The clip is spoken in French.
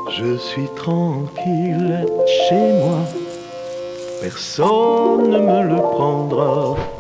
Je suis tranquille chez moi, personne ne me le prendra.